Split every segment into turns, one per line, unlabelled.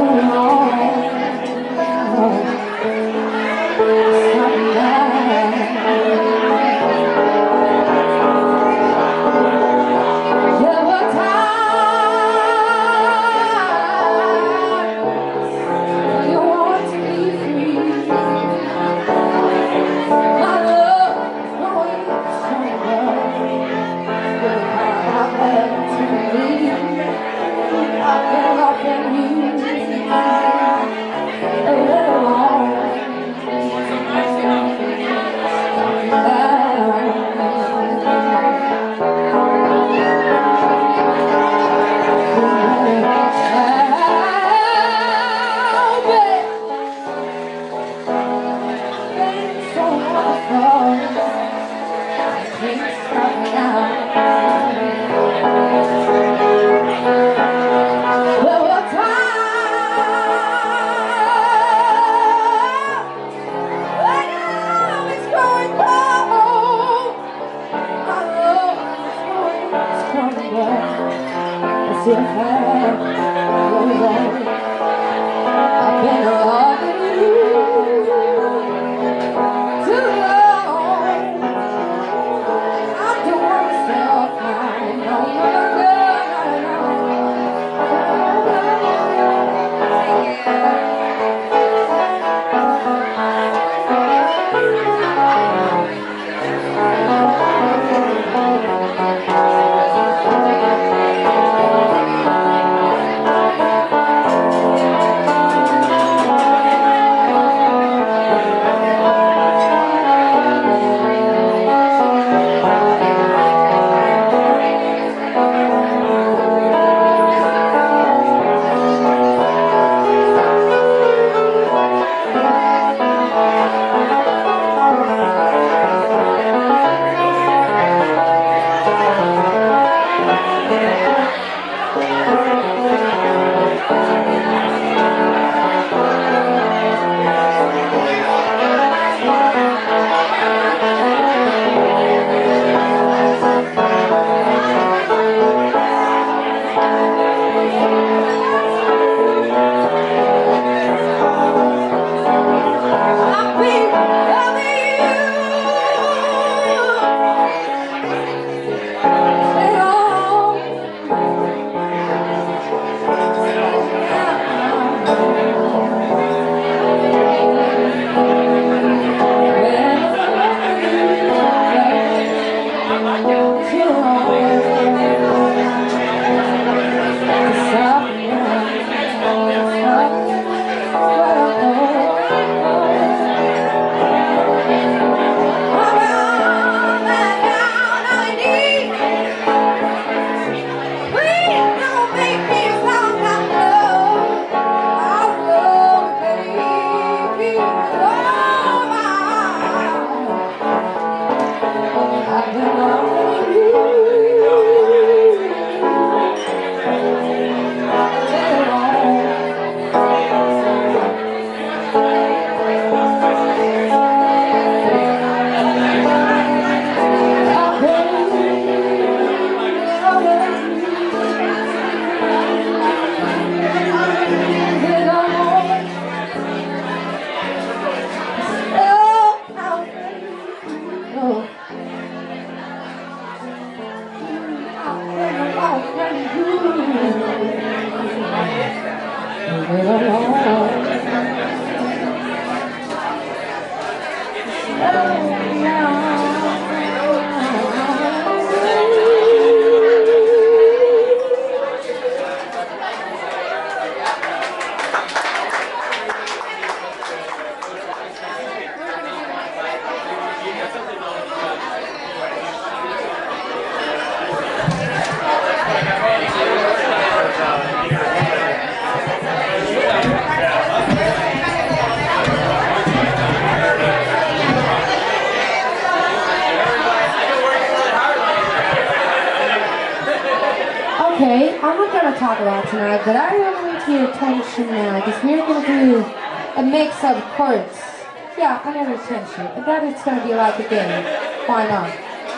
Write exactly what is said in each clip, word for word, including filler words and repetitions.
Okay, I'm not going to talk a lot tonight, but I want to your attention now, because we're going to do a mix of chords. Yeah, I know attention, but that is going to be like a game. Why not?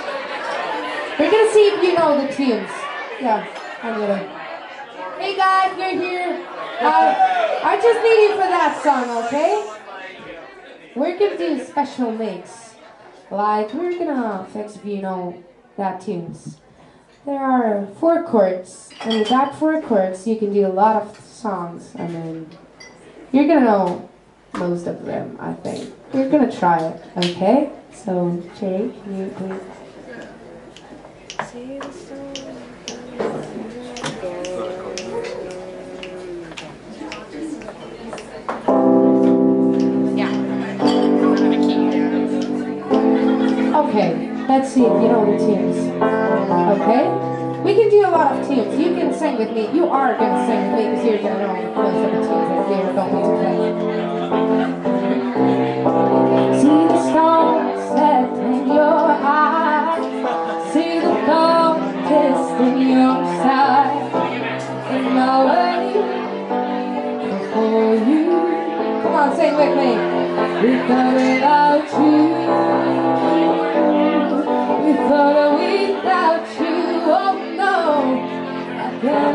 We're going to see if you know the tunes. Yeah, I'm going to. Hey guys, we're here. Uh, I just need you for that song, okay? We're gonna do special mix. Like, we're gonna fix if you know that tunes. There are four chords, and with that four chords, you can do a lot of songs. I mean, you're gonna know most of them, I think. We're gonna try it, okay? So, Jay, can you please? Okay, let's see if you know the tunes. Okay? We can do a lot of tunes. You can sing with me. You are going to sing with me because you're going to know most of the tunes that we are going to play. See the stars set in your eyes. See the dawn kissed in your side. In my way before you. Come on, sing with me. We thought without you. We thought without you, oh no, I can't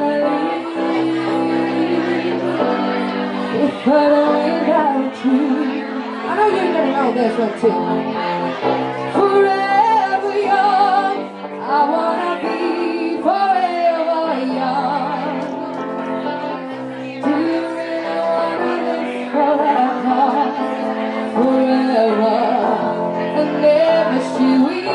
leave. We thought without you. I know you're gonna know this one too. Forever young, I wanna be forever young. Do you really wanna live forever, forever, and never she will.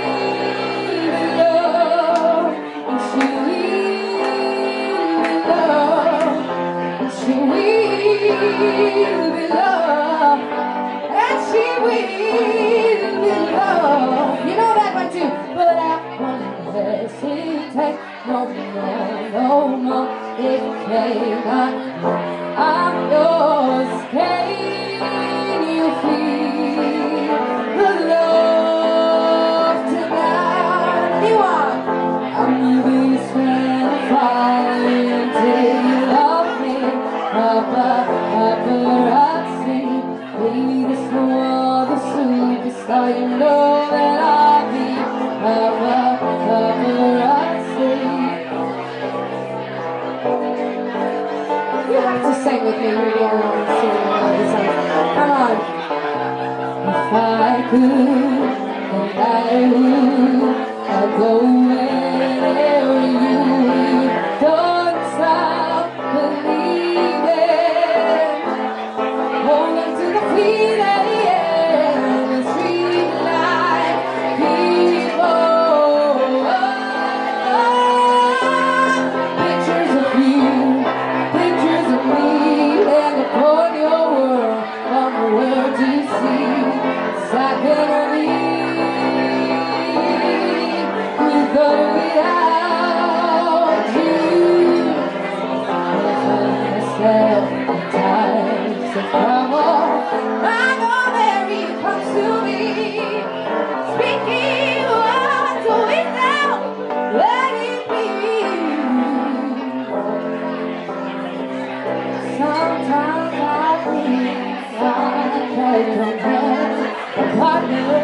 Be loved, and she will be loved. You know that one too. But I won't hesitate no more, no more. It cannot. I'm yours. Can you feel the love tonight? Anyone? I'm moving this way, falling until you love me. Papa, paparazzi, please no other superstar. You know that I'll be Papa, paparazzi. You have to sing with me. You're the only one singing all the songs. Come on. If I could, then I would. I'll go wherever you don't stop believing. Hold on to the feet at the end, the street light people. Pictures of you, pictures of me, and upon your world, on the world to see. It's I can leave with or without you. I find myself in times of trouble. I know there he comes to me, speaking words without letting me. Sometimes I think I don't have a partner.